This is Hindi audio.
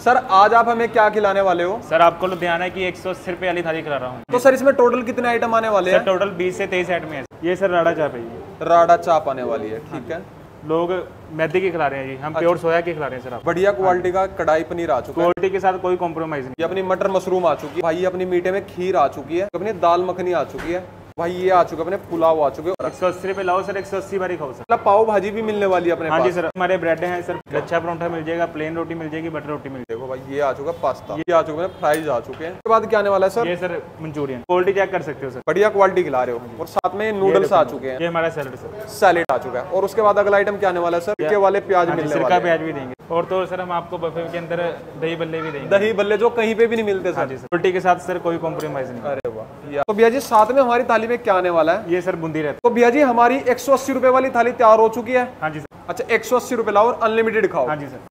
सर आज आप हमें क्या खिलाने वाले हो? सर आपको लुधियाना की 180 रुपये वाली थाली खिला रहा हूँ। तो सर इसमें टोटल कितने आइटम आने वाले हैं? टोटल 20 से 23 आइटम है। ये सर राड़ा चाप है, ये राड़ा चाप आने वाली है। ठीक है, लोग मैदे की खिला रहे हैं जी, हम प्योर सोया की खिला रहे हैं सर। आप बढ़िया क्वालिटी का कढ़ाई पनीर आ चुका है, क्वालिटी के साथ कोई कॉम्प्रोमाइज नहीं। ये अपनी मटर मशरूम आ चुकी है भाई, अपनी मीठे में खीर आ चुकी है, अपनी दाल मखनी आ चुकी है भाई, ये आ चुका है अपने पुलाव आ चुके हैं। 180 रुपये लाओ सर, 180 बारी खाओ सर। मतलब पाव भाजी भी मिलने वाली है अपने हाँ पास। जी सर, हमारे ब्रेड हैं सर, लच्छा परोठा मिल जाएगा, प्लेन रोटी मिल जाएगी, बटर रोटी मिल देखो भाई ये आ चुका पास्ता, ये आ चुका है, फ्राइज आ चुके हैं। उसके बाद क्या आने वाला है सर? ये सर मंचूरियन, क्वालिटी चेक कर सकते हो सर, बढ़िया क्वालिटी खिला रहे हो। और साथ में नूडल्स आ चुके हैं, ये हमारा सैलेड सर, सैलेड आ चुका है। और उसके बाद अगला आइटम क्या आने वाला है सर? के वाले प्याज मिलने वाले सिरका प्याज भी देंगे। और तो सर हम आपको बफे के अंदर दही बल्ले भी देंगे, दही बल्ले जो कहीं पे भी नहीं मिलते सर। क्वालिटी के साथ सर कोई कॉम्प्रोमाइज नहीं। अरे वाह। तो भैया जी साथ में हमारी थाली में क्या आने वाला है? ये सर बूंदी रहता। तो भैया जी हमारी 180 रुपए वाली थाली तैयार हो चुकी है। हाँ जी सर। अच्छा 180 रुपए लाओ और अनलिमिटेड खाओ। हाँ जी सर।